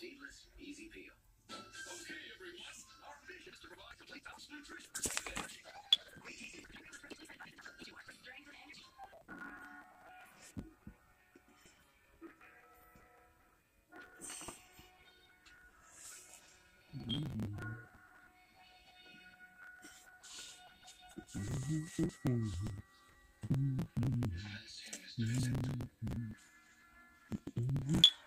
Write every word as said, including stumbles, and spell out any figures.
seedless, easy peel. Okay, everyone. Our mission is to provide complete balanced nutrition for strength and energy. Mm-hmm.